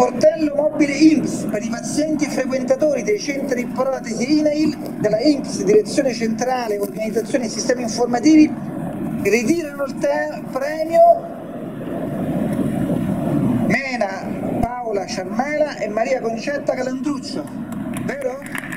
Sportello mobile INPS per i pazienti e frequentatori dei centri di protesi INAIL della INPS, Direzione Centrale, Organizzazione e Sistemi Informativi, ritirano il premio Mena Paola Ciarmela e Maria Concetta Calandruccio, vero?